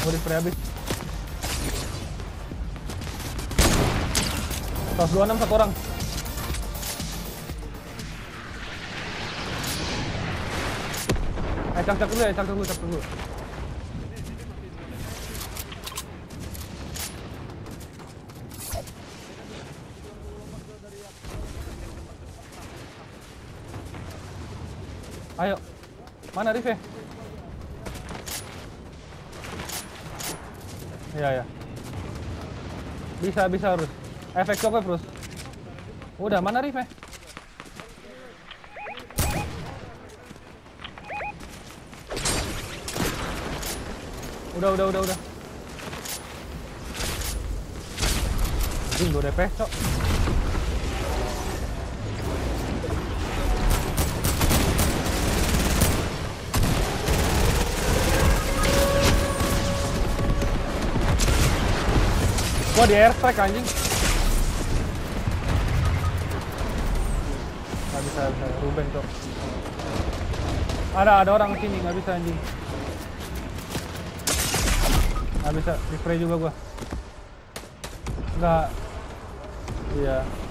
Gua di spray habis. 126 satu orang. Cak dulu ya, cak dulu. Ayo, mana Rive? Iya. Bisa harus. Efek coklat terus. Udah, mana Rive? Udah. Anjing, 2 DPS, cok. Gua di airstrike anjing. Gak bisa, Ruben cok. Ada orang sini, gak bisa anjing. Gak bisa, di spray juga gua. Enggak. Iya.